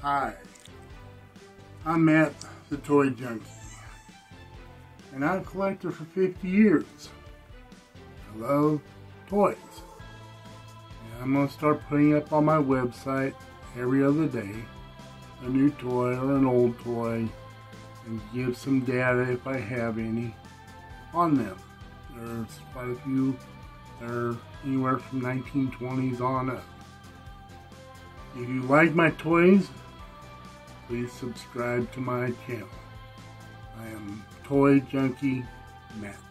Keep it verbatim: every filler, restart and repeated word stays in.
Hi, I'm Matt, the Toy Junkie, and I'm a collector for fifty years. I love toys, and I'm going to start putting up on my website every other day a new toy or an old toy, and give some data if I have any on them. There's quite a few that are anywhere from nineteen twenties on up. If you like my toys, please subscribe to my channel. I am Toy Junkie Matt.